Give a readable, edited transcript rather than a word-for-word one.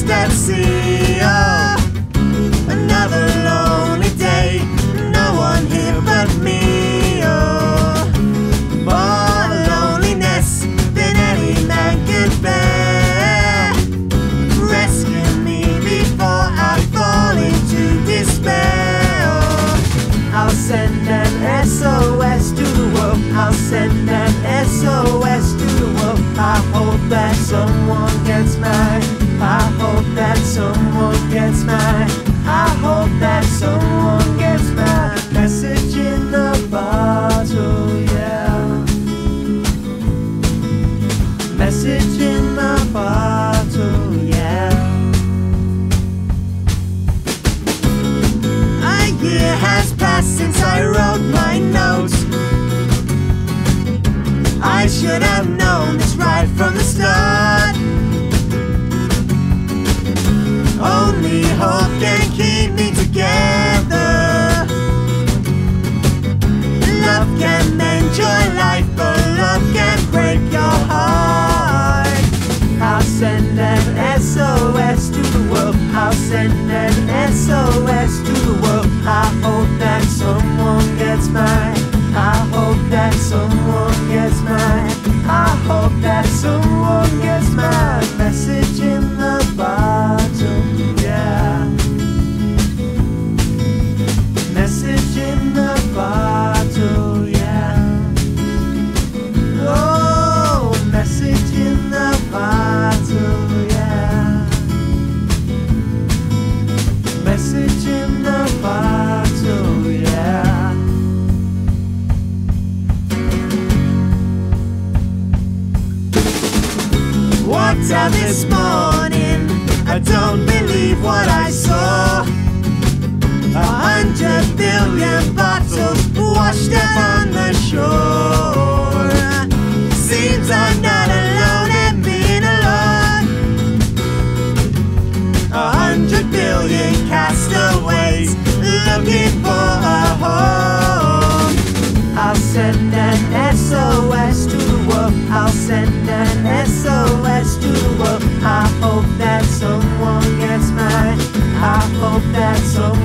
lost at sea. Oh, another lonely day, no one here but me. Oh, more loneliness than any man can bear. Rescue me before I fall into despair. Oh, I'll send an SOS to the world. I'll send an SOS to the world. I hope that someone gets mine. I hope that someone gets mine. I hope that someone gets my message in the bottle, yeah. Message in the bottle, yeah. A year has passed since I wrote my notes. I should have known this right from the start. Only hope can keep me together. Love can mend your life, but love can break your heart. I'll send an SOS to the world. I'll send an SOS to the world. I hope that someone gets mine. I hope that someone gets mine. I hope that someone gets my message in the bottle, yeah. Message in the bottle, yeah. Oh, message in the bottle, yeah. Message in the bottle, yeah. Woke up this morning, I don't believe what I saw. 100 billion bottles washed up on the shore. Seems I'm not alone in being alone. 100 billion castaways looking for a home. I'll send an SOS to the world. I'll send an SOS to the world. I hope that someone gets mine. I hope that someone